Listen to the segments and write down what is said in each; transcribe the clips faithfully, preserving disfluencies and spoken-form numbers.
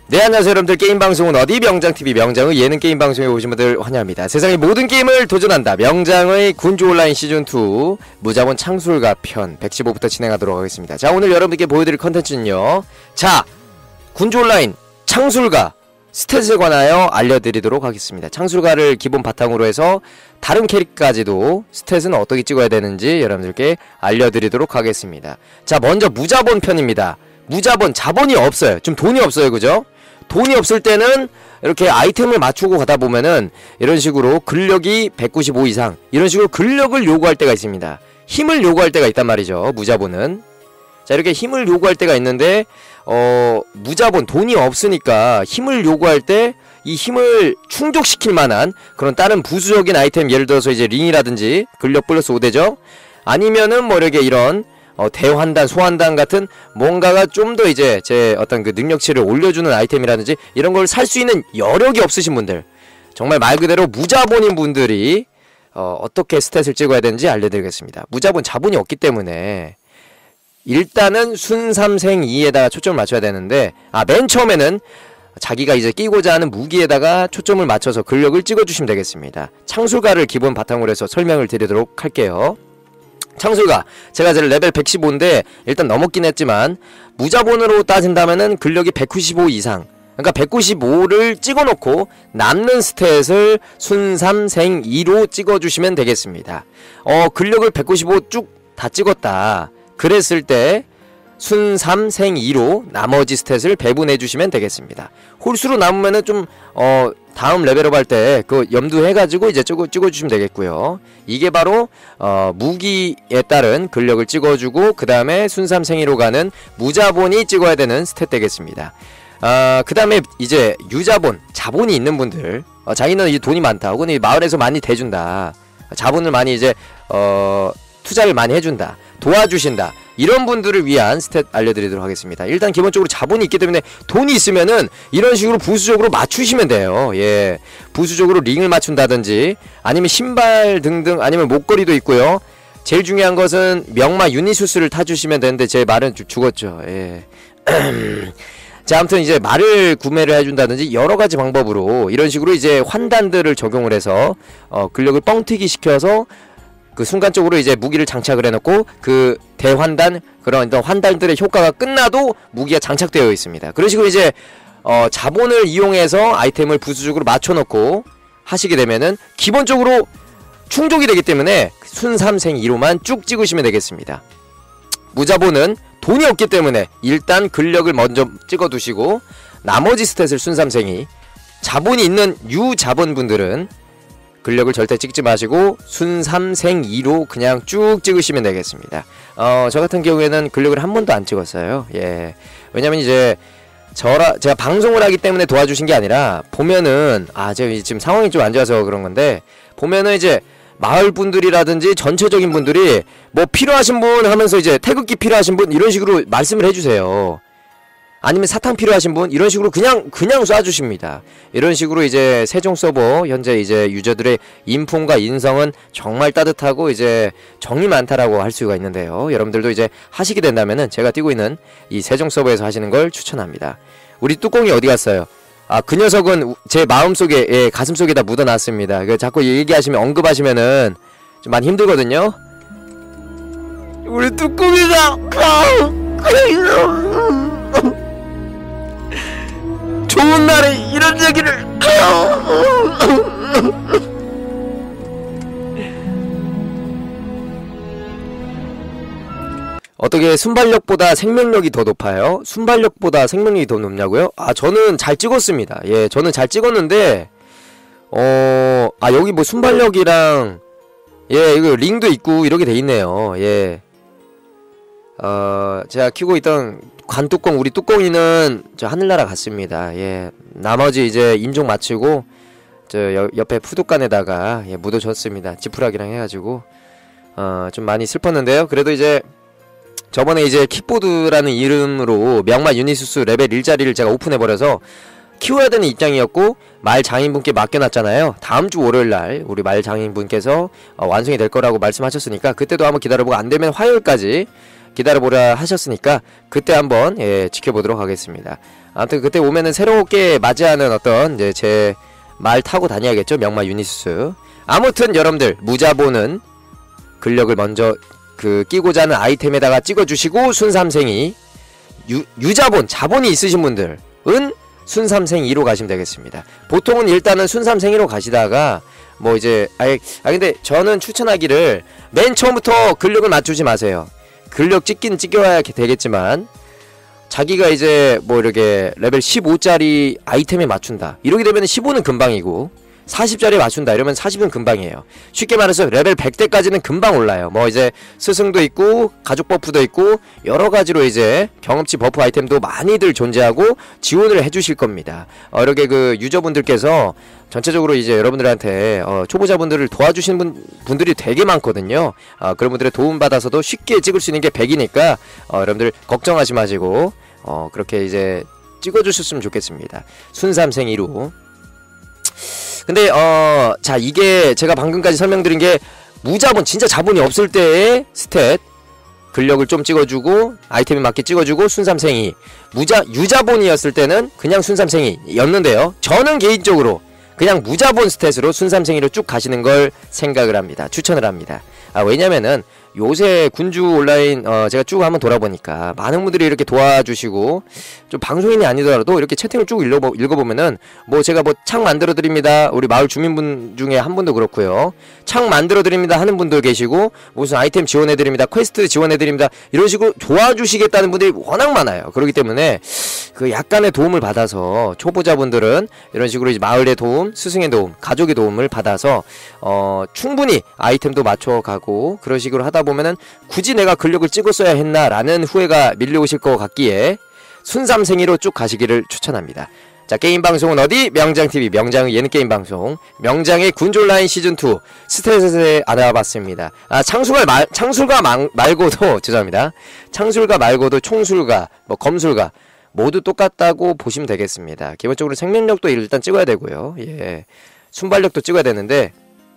네, 안녕하세요 여러분들. 게임방송은 어디? 명장티비 명장의 예능 게임방송에 오신 분들 환영합니다. 세상의 모든 게임을 도전한다 명장의 군주 온라인 시즌이 무자본 창술가 편 백십오부터 진행하도록 하겠습니다. 자, 오늘 여러분들께 보여드릴 컨텐츠는요, 자, 군주 온라인 창술가 스탯에 관하여 알려드리도록 하겠습니다. 창술가를 기본 바탕으로 해서 다른 캐릭까지도 스탯은 어떻게 찍어야 되는지 여러분들께 알려드리도록 하겠습니다. 자, 먼저 무자본 편입니다. 무자본, 자본이 없어요. 좀 돈이 없어요, 그죠? 돈이 없을 때는 이렇게 아이템을 맞추고 가다 보면은 이런 식으로 근력이 백구십오 이상, 이런 식으로 근력을 요구할 때가 있습니다. 힘을 요구할 때가 있단 말이죠, 무자본은. 자, 이렇게 힘을 요구할 때가 있는데 어 무자본, 돈이 없으니까 힘을 요구할 때 이 힘을 충족시킬 만한 그런 다른 부수적인 아이템, 예를 들어서 이제 링이라든지 근력 플러스 오 대죠, 아니면은 뭐 이렇게 이런 어, 대환단, 소환단 같은 뭔가가 좀 더 이제 제 어떤 그 능력치를 올려주는 아이템이라든지 이런 걸 살 수 있는 여력이 없으신 분들, 정말 말 그대로 무자본인 분들이 어, 어떻게 스탯을 찍어야 되는지 알려드리겠습니다. 무자본, 자본이 없기 때문에 일단은 순삼생이에다가 초점을 맞춰야 되는데, 아, 맨 처음에는 자기가 이제 끼고자 하는 무기에다가 초점을 맞춰서 근력을 찍어주시면 되겠습니다. 창술가를 기본 바탕으로 해서 설명을 드리도록 할게요. 창술가, 제가 이제 레벨 백십오인데 일단 넘었긴 했지만 무자본으로 따진다면은 근력이 백구십오 이상, 그러니까 백구십오를 찍어놓고 남는 스탯을 순삼생이로 찍어주시면 되겠습니다. 어 근력을 백구십오 쭉 다 찍었다 그랬을 때 순삼생이로 나머지 스탯을 배분해주시면 되겠습니다. 홀수로 남으면은 좀 어 다음 레벨업 할 때 그 염두해가지고 이제 찍어, 찍어주시면 되겠고요. 이게 바로 어 무기에 따른 근력을 찍어주고 그 다음에 순삼생이로 가는 무자본이 찍어야 되는 스탯 되겠습니다. 아, 그 다음에 이제 유자본, 자본이 있는 분들, 어, 자기는 이제 돈이 많다, 혹은 이 마을에서 많이 대준다, 자본을 많이 이제 어 투자를 많이 해준다, 도와주신다, 이런 분들을 위한 스탯 알려드리도록 하겠습니다. 일단 기본적으로 자본이 있기 때문에 돈이 있으면은 이런 식으로 부수적으로 맞추시면 돼요. 예, 부수적으로 링을 맞춘다든지 아니면 신발 등등, 아니면 목걸이도 있고요. 제일 중요한 것은 명마 유니수스를 타주시면 되는데 제 말은 좀 죽었죠. 예. 자, 아무튼 이제 말을 구매를 해준다든지 여러가지 방법으로 이런 식으로 이제 환단들을 적용을 해서 어 근력을 뻥튀기 시켜서 그 순간적으로 이제 무기를 장착을 해놓고 그 대환단, 그런 환단들의 효과가 끝나도 무기가 장착되어 있습니다. 그런 식으로 이제 어 자본을 이용해서 아이템을 부수적으로 맞춰놓고 하시게 되면은 기본적으로 충족이 되기 때문에 순삼생이로만 쭉 찍으시면 되겠습니다. 무자본은 돈이 없기 때문에 일단 근력을 먼저 찍어두시고 나머지 스탯을 순삼생이, 자본이 있는 유자본분들은 근력을 절대 찍지 마시고 순삼생이로 그냥 쭉 찍으시면 되겠습니다. 어, 저 같은 경우에는 근력을 한 번도 안 찍었어요. 예. 왜냐면 이제 저라, 제가 방송을 하기 때문에 도와주신 게 아니라, 보면은, 아, 제가 지금 상황이 좀 안 좋아서 그런 건데, 보면은 이제 마을 분들이라든지 전체적인 분들이 뭐 필요하신 분 하면서 이제 태극기 필요하신 분 이런 식으로 말씀을 해주세요. 아니면 사탕 필요하신 분 이런 식으로 그냥 그냥 쏴주십니다. 이런 식으로 이제 세종 서버 현재 이제 유저들의 인품과 인성은 정말 따뜻하고 이제 정이 많다라고 할 수가 있는데요. 여러분들도 이제 하시게 된다면은 제가 뛰고 있는 이 세종 서버에서 하시는 걸 추천합니다. 우리 뚜껑이 어디 갔어요? 아, 그 녀석은 제 마음속에, 예, 가슴속에다 묻어놨습니다. 그 자꾸 얘기하시면, 언급하시면은 좀 많이 힘들거든요. 우리 뚜껑이가 좋은 날에 이런 얘기를 어떻게 순발력보다 생명력이 더 높아요? 순발력보다 생명력이 더 높냐고요? 아, 저는 잘 찍었습니다. 예, 저는 잘 찍었는데 어... 아, 여기 뭐 순발력이랑, 예, 이거 링도 있고 이렇게 돼 있네요. 예, 어... 제가 키고 있던 관뚜껑, 우리 뚜껑이는 저 하늘나라 갔습니다. 예, 나머지 이제 인종 마치고 저 여, 옆에 푸두간에다가, 예, 묻어줬습니다. 지푸라기랑 해가지고 어... 좀 많이 슬펐는데요. 그래도 이제 저번에 이제 킥보드라는 이름으로 명마 유니수스 레벨 일자리를 제가 오픈해버려서 키워야 되는 입장이었고, 말 장인분께 맡겨놨잖아요. 다음주 월요일날 우리 말 장인분께서 어, 완성이 될 거라고 말씀하셨으니까 그때도 한번 기다려보고, 안되면 화요일까지 기다려보라 하셨으니까 그때 한번 예, 지켜보도록 하겠습니다. 아무튼 그때 오면은 새롭게 맞이하는 어떤 이제 제 말 타고 다녀야겠죠. 명마 유니스. 아무튼 여러분들 무자본은 근력을 먼저 그 끼고자 하는 아이템에다가 찍어주시고 순삼생이 유, 유자본 자본이 있으신 분들은 순삼생이로 가시면 되겠습니다. 보통은 일단은 순삼생이로 가시다가 뭐 이제 아예 아 근데 저는 추천하기를 맨 처음부터 근력을 맞추지 마세요. 근력 찍긴 찍어야 되겠지만 자기가 이제 뭐 이렇게 레벨 십오짜리 아이템에 맞춘다 이러게 되면 십오는 금방이고 사십짜리에 맞춘다 이러면 사십은 금방이에요. 쉽게 말해서 레벨 백대까지는 금방 올라요. 뭐 이제 스승도 있고 가족 버프도 있고 여러가지로 이제 경험치 버프 아이템도 많이들 존재하고 지원을 해주실 겁니다. 어, 이렇게 그 유저분들께서 전체적으로 이제 여러분들한테 어, 초보자분들을 도와주시는 분, 분들이 되게 많거든요. 어, 그런 분들의 도움받아서도 쉽게 찍을 수 있는 게 백이니까 어, 여러분들 걱정하지 마시고 어, 그렇게 이제 찍어주셨으면 좋겠습니다. 순삼생이로. 근데 어, 자 이게 제가 방금까지 설명드린 게 무자본 진짜 자본이 없을 때의 스탯 근력을 좀 찍어주고 아이템에 맞게 찍어주고 순삼생이 무자 유자본이었을 때는 그냥 순삼생이였는데요. 저는 개인적으로 그냥 무자본 스탯으로 순삼생이로 쭉 가시는 걸 생각을 합니다. 추천을 합니다. 아, 왜냐면은 요새 군주 온라인 어 제가 쭉 한번 돌아보니까 많은 분들이 이렇게 도와주시고 좀 방송인이 아니더라도 이렇게 채팅을 쭉 읽어보, 읽어보면은 뭐 제가 뭐 창 만들어 드립니다 우리 마을 주민분 중에 한 분도 그렇고요 창 만들어 드립니다 하는 분도 계시고 무슨 아이템 지원해 드립니다 퀘스트 지원해 드립니다 이런 식으로 도와주시겠다는 분들이 워낙 많아요. 그렇기 때문에 그 약간의 도움을 받아서 초보자분들은 이런 식으로 이제 마을의 도움 스승의 도움 가족의 도움을 받아서 어 충분히 아이템도 맞춰가고 그런 식으로 하다 보면은 굳이 내가 근력을 찍었어야 했나 라는 후회가 밀려오실 것 같기에 순삼생이로 쭉 가시기를 추천합니다. 자, 게임 방송은 어디? 명장티비 명장의 예능 게임 방송 명장의 군주 온라인 시즌이 스탯에 알아봤습니다. 아, 창술가 말, 창술가 말, 말고도 죄송합니다. 창술가 말고도 총술가 뭐 검술가 모두 똑같다고 보시면 되겠습니다. 기본적으로 생명력도 일단 찍어야 되고요. 예. 순발력도 찍어야 되는데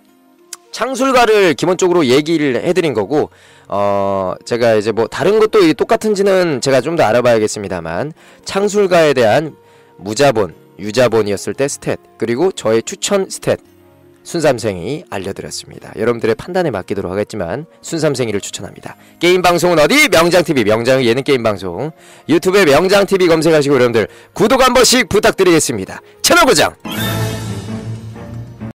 창술가를 기본적으로 얘기를 해드린 거고 어 제가 이제 뭐 다른 것도 똑같은지는 제가 좀 더 알아봐야겠습니다만 창술가에 대한 무자본, 유자본이었을 때 스탯 그리고 저의 추천 스탯 순삼생이 알려드렸습니다. 여러분들의 판단에 맡기도록 하겠지만 순삼생이를 추천합니다. 게임 방송은 어디? 명장티비 명장의 예능 게임 방송 유튜브에 명장티비 검색하시고 여러분들 구독 한 번씩 부탁드리겠습니다. 채널 고정!